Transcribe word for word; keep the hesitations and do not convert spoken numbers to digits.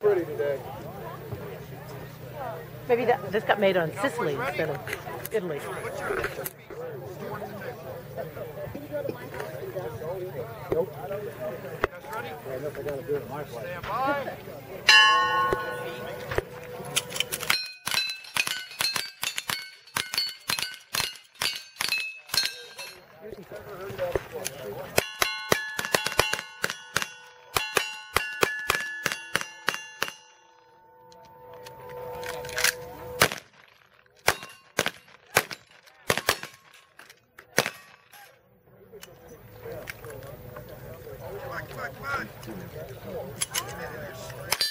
pretty today. Maybe that this got made on Sicily instead of Italy. Nope. Yeah, unless I gotta do it my place. Stand by. Come on, come on, come on.